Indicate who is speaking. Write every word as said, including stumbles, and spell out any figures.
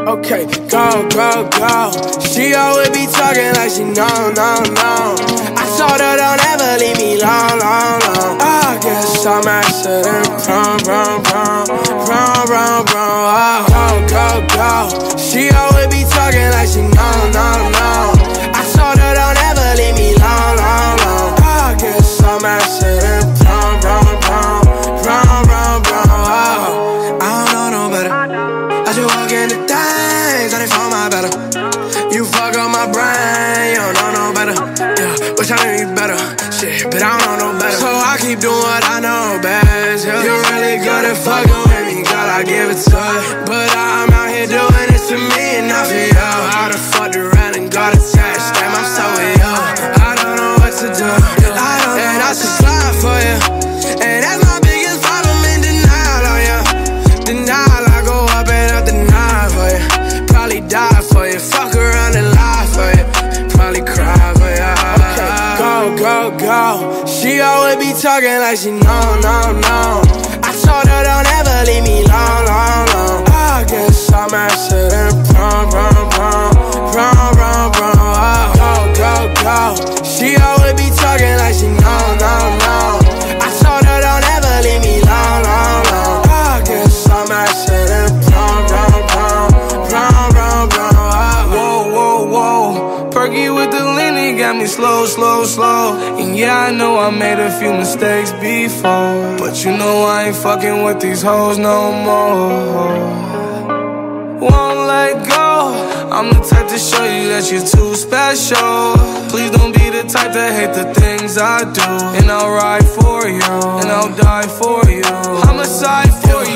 Speaker 1: Okay, go, go, go. She always be talking like she know, no, no. I told her don't ever leave me long, long, long. I guess I'm accident prone, prone, prone, prone, prone, prone. Oh, go, go, go. She always be talking like she know, no, no. I told her don't ever leave me long, long, long. I guess I'm accident prone, prone, prone, prone, prone, prone. Oh, I don't know no better. I just walk in the things, I didn't find my better. You fuck up my brain, you don't know no better. Yeah, wish I knew you better. Shit, but I don't know no better. So I keep doing what I know best. Yeah. You're really good at fucking with me, God, I give it to you. But I'm out here doing this to me and not for you. I done fucked around and got attached. Damn, I'm so with you. I don't know what to do. I don't know. And I should slide for you. And that's my biggest problem in denial on you. Denial, I go up and up denial for you. Probably die for you. Fuck around and lie for you. Probably cry for you. Okay, go, go, go. She always be talking like she know, no, no. I told her don't ever leave me long, long, long. I guess I'm accident prone, prone, prone, prone, prone, prone. Oh, go, go, go. She always be talking like she know, no, no. I told her don't ever leave me long, long, long. I guess I'm accident prone, prone, prone, prone, prone, prone. Oh.
Speaker 2: Whoa, whoa, whoa. Perky with the Lenny got me slow, slow, slow. And yeah, I know I made a few mistakes before, but you know I ain't fucking with these hoes no more. Won't let go. I'm the type to show you that you're too special. Please don't be the type to hate the things I do. And I'll ride for you, and I'll die for you. I'm a side for you.